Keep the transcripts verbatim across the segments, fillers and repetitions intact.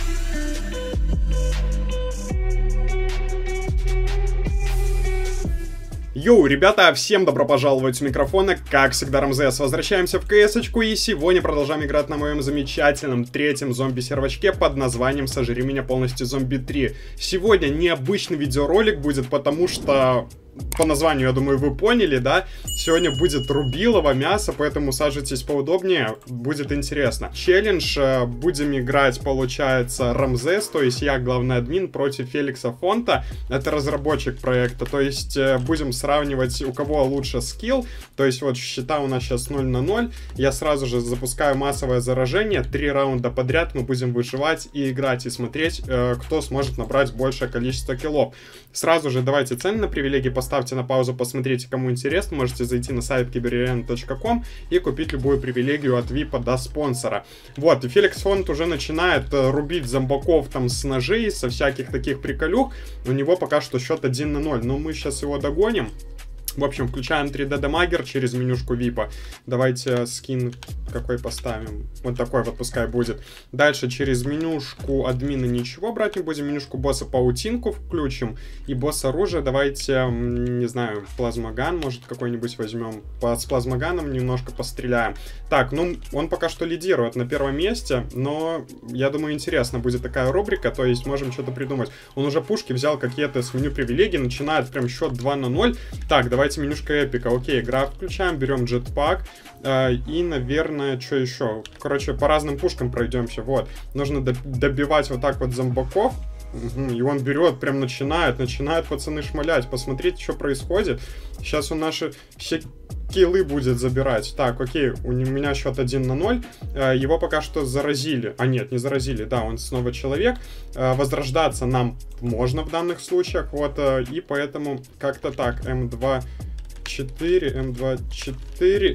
Йоу, ребята, всем добро пожаловать у микрофона, как всегда, Рамзес. Возвращаемся в КС-очку и сегодня продолжаем играть на моем замечательном третьем зомби-сервачке под названием «Сожри меня полностью, зомби три». Сегодня необычный видеоролик будет, потому что... По названию, я думаю, вы поняли, да? Сегодня будет рубилово мясо, поэтому сажитесь поудобнее, будет интересно. Челлендж, будем играть, получается, Рамзес, то есть я главный админ, против Феликса Фонта, это разработчик проекта, то есть будем сравнивать, у кого лучше скилл, то есть вот счета у нас сейчас ноль на ноль, я сразу же запускаю массовое заражение, три раунда подряд мы будем выживать и играть, и смотреть, кто сможет набрать большее количество киллов. Сразу же давайте цены на привилегии поставьте на паузу, посмотрите, кому интересно. Можете зайти на сайт киберарена точка ком и купить любую привилегию от випа до спонсора. Вот, и Феликс Фонт уже начинает рубить зомбаков там с ножей, со всяких таких приколюх. У него пока что счет один на ноль, но мы сейчас его догоним. В общем, включаем три дэ дамагер через менюшку випа. Давайте скин какой поставим. Вот такой вот пускай будет. Дальше через менюшку админа ничего брать не будем. Менюшку босса паутинку включим. И босс оружия давайте, не знаю, плазмоган может какой-нибудь возьмем. С плазмоганом немножко постреляем. Так, ну он пока что лидирует на первом месте. Но я думаю, интересно будет такая рубрика. То есть можем что-то придумать. Он уже пушки взял какие-то с меню привилегий. Начинает прям счет два на ноль. Так, давай. Давайте менюшка эпика. Окей, игра включаем, берем джетпак. Э, и, наверное, что еще? Короче, по разным пушкам пройдемся. Вот. Нужно добивать вот так вот зомбаков. Угу, и он берет, прям начинает, начинает пацаны шмалять. Посмотрите, что происходит. Сейчас он наши все киллы будет забирать. Так, окей, у меня счет один на ноль. Его пока что заразили. А нет, не заразили, да, он снова человек. Возрождаться нам можно в данных случаях. Вот, и поэтому как-то так. эм два четыре, эм два четыре.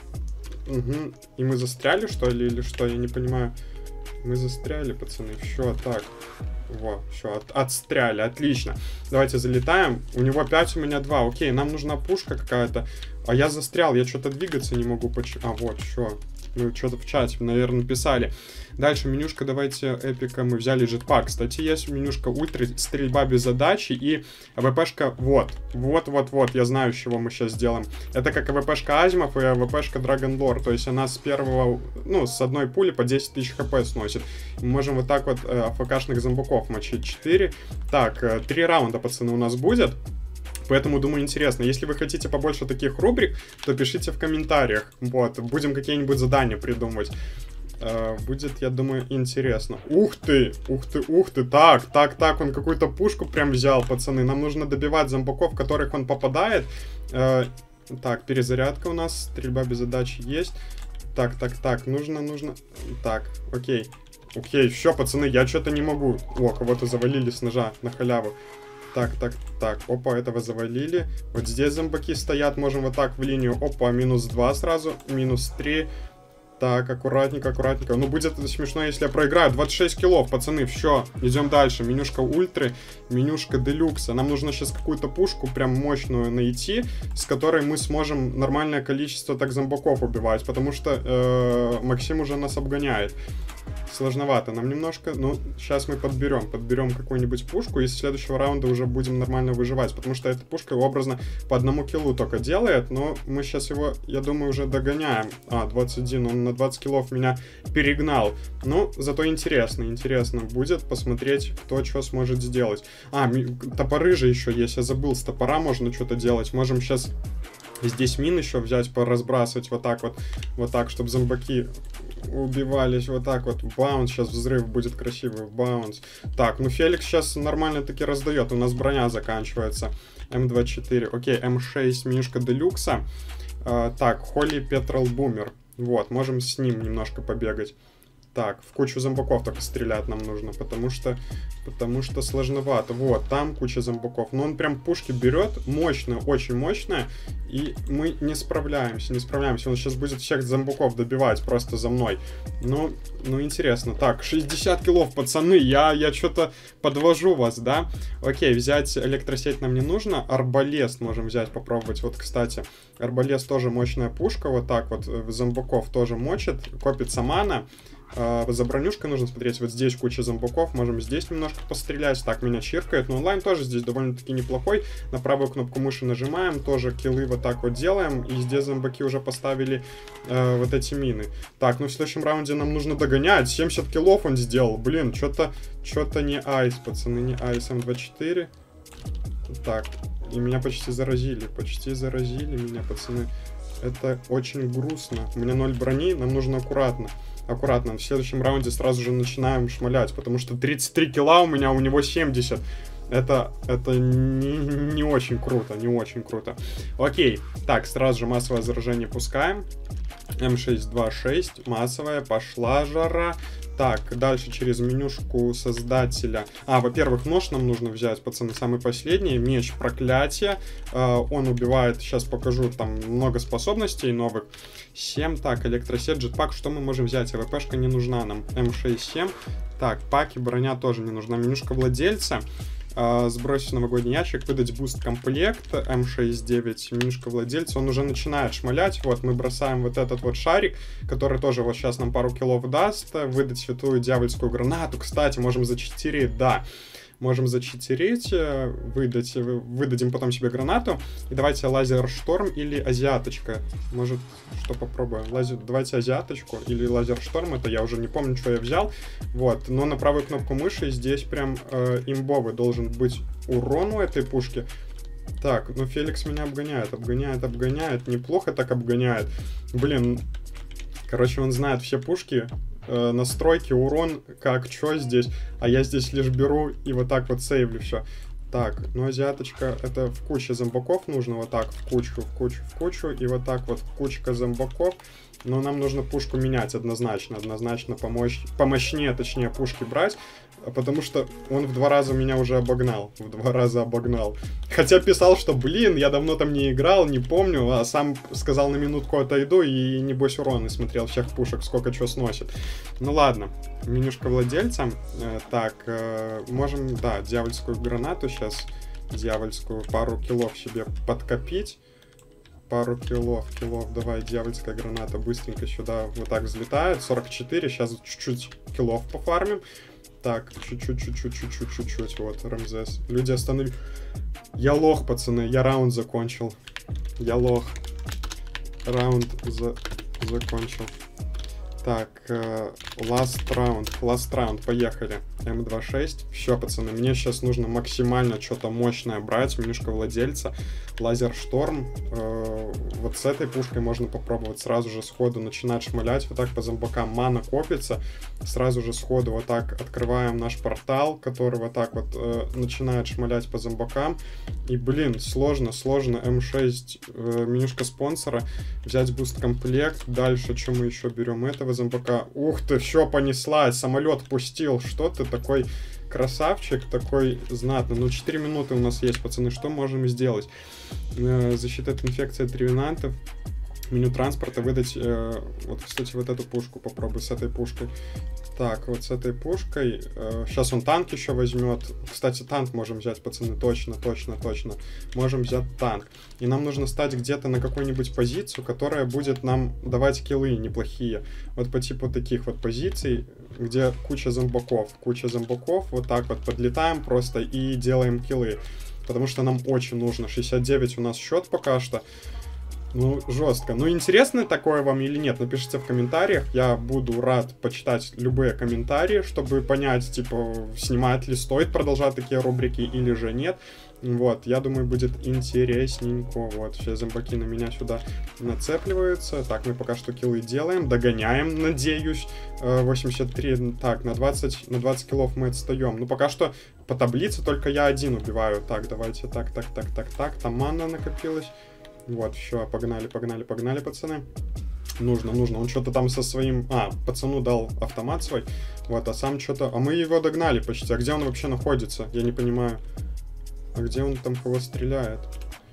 Угу. И мы застряли, что ли, или что? Я не понимаю. Мы застряли, пацаны. Все, так. Во, все, от, отстряли, отлично. Давайте залетаем. У него пять, у меня два. Окей, нам нужна пушка какая-то. А я застрял, я что-то двигаться не могу. А, вот, все. Мы что-то в чате, наверное, писали. Дальше менюшка, давайте, эпика, мы взяли джетпак. Кстати, есть менюшка ультра, стрельба без задачи и АВПшка, вот. Вот, вот, вот, я знаю, с чего мы сейчас сделаем. Это как АВПшка Азимов и АВПшка Драгонлор. То есть она с первого, ну, с одной пули по десять тысяч хп сносит. Мы можем вот так вот э, АФКшных зомбаков мочить. четыре. Так, э, три раунда, пацаны, у нас будет. Поэтому, думаю, интересно. Если вы хотите побольше таких рубрик, то пишите в комментариях. Вот, будем какие-нибудь задания придумывать. Uh, будет, я думаю, интересно. Ух ты, ух ты, ух ты. Так, так, так, он какую-то пушку прям взял, пацаны. Нам нужно добивать зомбаков, в которых он попадает. Uh, так, перезарядка у нас, стрельба без задачи есть. Так, так, так, нужно, нужно. Так, окей. Окей, все, пацаны, я что-то не могу. О, кого-то завалили с ножа на халяву. Так, так, так, опа, этого завалили. Вот здесь зомбаки стоят, можем вот так в линию. Опа, минус два сразу, минус три. Так, аккуратненько, аккуратненько. Ну, будет смешно, если я проиграю. двадцать шесть киллов, пацаны, все. Идем дальше. Менюшка ультры, менюшка делюкса. Нам нужно сейчас какую-то пушку прям мощную найти, с которой мы сможем нормальное количество так зомбаков убивать. Потому что э, Максим уже нас обгоняет. Сложновато нам немножко. Ну, сейчас мы подберем. Подберем какую-нибудь пушку. И с следующего раунда уже будем нормально выживать. Потому что эта пушка образно по одному киллу только делает. Но мы сейчас его, я думаю, уже догоняем. А, двадцать один. Он на двадцать киллов меня перегнал. Ну, зато интересно. Интересно будет посмотреть, кто что сможет сделать. А, топоры же еще есть. Я забыл, с топора можно что-то делать. Можем сейчас здесь мин еще взять, поразбрасывать вот так вот. Вот так, чтобы зомбаки убивались вот так вот. Баунс, сейчас взрыв будет красивый. Баунс. Так, ну Феликс сейчас нормально таки раздает. У нас броня заканчивается. эм двадцать четыре. Окей, эм шесть, менюшка делюкса. А, так, Холли Петрол Бумер. Вот, можем с ним немножко побегать. Так, в кучу зомбаков только стрелять нам нужно, потому что, потому что сложновато. Вот, там куча зомбаков. Но он прям пушки берет, мощная, очень мощная, и мы не справляемся, не справляемся. Он сейчас будет всех зомбаков добивать просто за мной. Ну, ну интересно. Так, шестьдесят киллов, пацаны, я, я что-то подвожу вас, да? Окей, взять электросеть нам не нужно, арбалест можем взять, попробовать. Вот, кстати, арбалест тоже мощная пушка, вот так вот, зомбаков тоже мочит, копится мана. Э, за бронюшкой нужно смотреть. Вот здесь куча зомбаков. Можем здесь немножко пострелять. Так, меня чиркает. Но онлайн тоже здесь довольно-таки неплохой. На правую кнопку мыши нажимаем. Тоже киллы вот так вот делаем. И здесь зомбаки уже поставили э, вот эти мины. Так, ну в следующем раунде нам нужно догонять. семьдесят киллов он сделал. Блин, что-то что-то не айс, пацаны. Не айс эм двадцать четыре. Так, и меня почти заразили. Почти заразили меня, пацаны. Это очень грустно. У меня ноль брони, нам нужно аккуратно. Аккуратно. В следующем раунде сразу же начинаем шмалять, потому что тридцать три килла у меня, у него семьдесят. Это, это не, не очень круто, не очень круто. Окей, так, сразу же массовое заражение пускаем. эм шесть двадцать шесть, массовая, пошла жара. Так, дальше через менюшку создателя. А, во-первых, нож нам нужно взять, пацаны, самый последний. Меч проклятия. Э, он убивает, сейчас покажу, там много способностей новых. семь, так, электросет, джетпак. Что мы можем взять? АВПшка не нужна нам. эм шесть семь. Так, паки, броня тоже не нужна. Менюшка владельца. Uh, сбросить новогодний ящик, выдать буст комплект, эм шесть девять, менюшка владельца, он уже начинает шмалять. Вот мы бросаем вот этот вот шарик, который тоже вот сейчас нам пару киллов даст, выдать святую дьявольскую гранату. Кстати, можем зачитерить, да, можем зачитерить, выдать, выдадим потом себе гранату. И давайте лазер шторм или азиаточка. Может, что попробуем? Лазер, давайте азиаточку или лазер шторм, это я уже не помню, что я взял. Вот, но на правую кнопку мыши здесь прям э, имбовый должен быть урон у этой пушки. Так, ну Феликс меня обгоняет, обгоняет, обгоняет, неплохо так обгоняет. Блин, короче, он знает все пушки. Настройки, урон, как, что здесь. А я здесь лишь беру и вот так вот сейвлю все. Так, ну азиаточка, это в куче зомбаков нужно, вот так, в кучу, в кучу, в кучу. И вот так вот кучка зомбаков. Но нам нужно пушку менять однозначно, однозначно помочь, помощнее, точнее, пушки брать. Потому что он в два раза меня уже обогнал. В два раза обогнал. Хотя писал, что, блин, я давно там не играл, не помню. А сам сказал, на минутку отойду и небось урон. И смотрел всех пушек, сколько чего сносит. Ну ладно. Менюшка владельца. Э, так, э, можем, да, дьявольскую гранату сейчас. Дьявольскую пару киллов себе подкопить. Пару киллов, киллов, давай, дьявольская граната быстренько сюда вот так взлетает. сорок четыре, сейчас чуть-чуть киллов пофармим. Так, чуть-чуть, чуть-чуть, чуть-чуть, чуть-чуть, вот, Рамзес. Люди остановились. Я лох, пацаны, я раунд закончил. Я лох. Раунд за... закончил. Так, uh, last round, last round, поехали. эм двадцать шесть. Все, пацаны, мне сейчас нужно максимально что-то мощное брать. Менюшка владельца. Лазер шторм. Uh, вот с этой пушкой можно попробовать сразу же сходу начинать шмалять. Вот так по зомбакам мана копится. Сразу же сходу вот так открываем наш портал, который вот так вот uh, начинает шмалять по зомбакам. И, блин, сложно, сложно. эм шесть, uh, менюшка спонсора. Взять буст комплект. Дальше, что мы еще берем? Этого зомбака. Ух ты, все, понеслась. Самолет пустил. Что ты такой красавчик, такой знатный. Ну, четыре минуты у нас есть, пацаны. Что можем сделать? Э, защита от инфекции от ревенантов. Меню транспорта выдать. Э, вот, кстати, вот эту пушку попробуй с этой пушкой. Так, вот с этой пушкой. Э, сейчас он танк еще возьмет. Кстати, танк можем взять, пацаны. Точно, точно, точно. Можем взять танк. И нам нужно стать где-то на какую-нибудь позицию, которая будет нам давать киллы неплохие. Вот по типу таких вот позиций, где куча зомбаков. Куча зомбаков. Вот так вот подлетаем просто и делаем киллы. Потому что нам очень нужно. шестьдесят девять у нас счет пока что. Ну, жестко. Ну, интересно такое вам или нет? Напишите в комментариях. Я буду рад почитать любые комментарии, чтобы понять, типа, снимать ли, стоит продолжать такие рубрики или же нет. Вот, я думаю, будет интересненько. Вот, все зомбаки на меня сюда нацепливаются. Так, мы пока что киллы делаем. Догоняем, надеюсь. восемьдесят три. Так, на двадцать, на двадцать киллов мы отстаем. Ну, пока что по таблице только я один убиваю. Так, давайте, так, так, так, так, так. Там мана накопилась. Вот, все, погнали, погнали, погнали, пацаны. Нужно, нужно. Он что-то там со своим... А, пацану дал автомат свой. Вот, а сам что-то... А мы его догнали почти. А где он вообще находится? Я не понимаю. А где он там кого стреляет?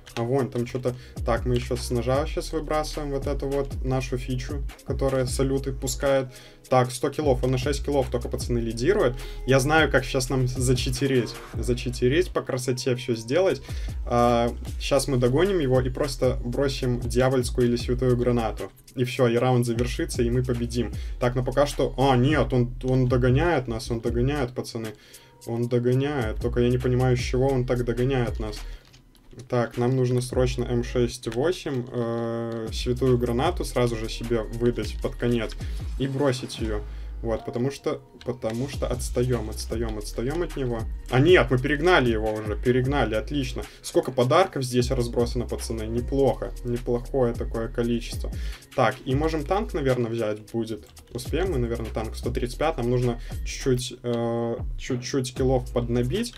А вон, там что-то... Так, мы еще с ножа сейчас выбрасываем вот эту вот нашу фичу, которая салюты пускает. Так, сто киллов, он на шесть киллов только, пацаны, лидирует. Я знаю, как сейчас нам зачитерить. Зачитерить, по красоте все сделать. А, сейчас мы догоним его и просто бросим дьявольскую или святую гранату. И все, и раунд завершится, и мы победим. Так, но пока что... А, нет, он, он догоняет нас, он догоняет, пацаны. Он догоняет, только я не понимаю, с чего он так догоняет нас. Так, нам нужно срочно эм шесть восемь, э, святую гранату сразу же себе выдать под конец и бросить ее. Вот, потому что, потому что отстаем, отстаем, отстаем от него. А нет, мы перегнали его уже, перегнали, отлично. Сколько подарков здесь разбросано, пацаны, неплохо, неплохое такое количество. Так, и можем танк, наверное, взять будет. Успеем мы, наверное, танк сто тридцать пять, нам нужно чуть-чуть, э, чуть-чуть киллов поднабить.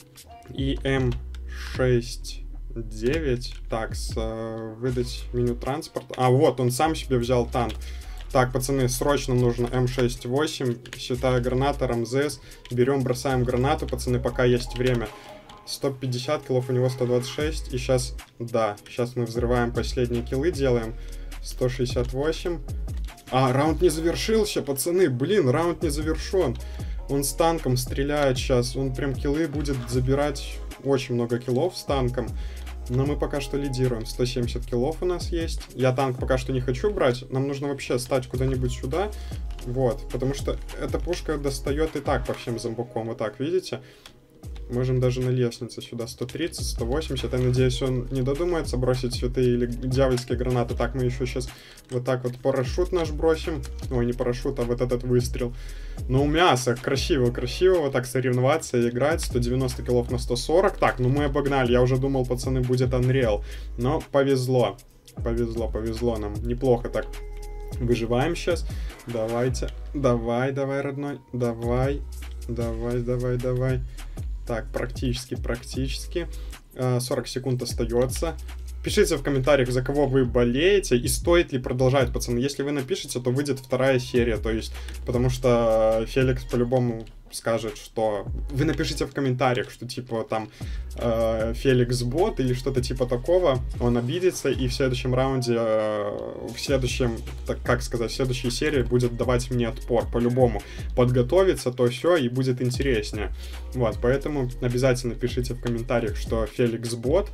И эм шесть девять, так, с, э, выдать меню транспорта. А, вот, он сам себе взял танк. Так, пацаны, срочно нужно эм шесть восемь, святая граната, Рамзес. Берем, бросаем гранату, пацаны, пока есть время. сто пятьдесят киллов, у него сто двадцать шесть. И сейчас, да, сейчас мы взрываем последние киллы, делаем сто шестьдесят восемь. А, раунд не завершился, пацаны, блин, раунд не завершен. Он с танком стреляет сейчас, он прям киллы будет забирать, очень много киллов с танком. Но мы пока что лидируем. сто семьдесят киллов у нас есть. Я танк пока что не хочу брать. Нам нужно вообще стать куда-нибудь сюда. Вот. Потому что эта пушка достает и так по всем зомбакам. Вот так, видите? Можем даже на лестнице сюда. сто тридцать, сто восемьдесят. Я надеюсь, он не додумается бросить святые или дьявольские гранаты. Так, мы еще сейчас вот так вот парашют наш бросим. Ой, не парашют, а вот этот выстрел. Ну, мясо. Красиво, красиво. Вот так соревноваться и играть. сто девяносто киллов на сто сорок. Так, ну мы обогнали. Я уже думал, пацаны, будет Unreal. Но повезло. Повезло, повезло нам. Неплохо так выживаем сейчас. Давайте. Давай, давай, родной. Давай. Давай, давай, давай. Так, практически, практически. сорок секунд остается. Пишите в комментариях, за кого вы болеете и стоит ли продолжать, пацаны. Если вы напишите, то выйдет вторая серия, то есть, потому что Феликс по-любому скажет, что... Вы напишите в комментариях, что типа там э, Феликс бот или что-то типа такого, он обидится и в следующем раунде, э, в следующем, так как сказать, в следующей серии будет давать мне отпор, по-любому. Подготовиться, то все, и будет интереснее. Вот, поэтому обязательно пишите в комментариях, что Феликс бот,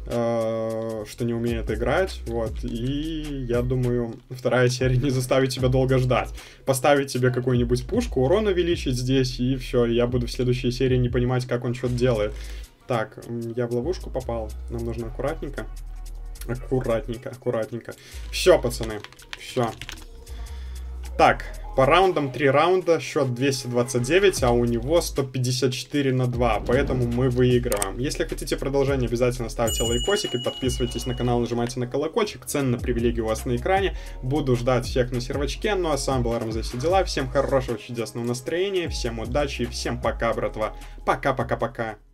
э, что не умеет играть, вот, и я думаю, вторая серия не заставит тебя долго ждать. Поставить тебе какую-нибудь пушку, урон увеличить здесь, и все, я буду в следующей серии не понимать, как он что-то делает. Так, я в ловушку попал, нам нужно аккуратненько, аккуратненько, аккуратненько. Все, пацаны, все. Так, по раундам три раунда, счет двести двадцать девять, а у него сто пятьдесят четыре на два, поэтому мы выигрываем. Если хотите продолжение, обязательно ставьте лайкосик и подписывайтесь на канал, нажимайте на колокольчик, цены на привилегии у вас на экране. Буду ждать всех на сервачке, ну а с вами был Рамзес и дела, всем хорошего, чудесного настроения, всем удачи и всем пока, братва. Пока-пока-пока.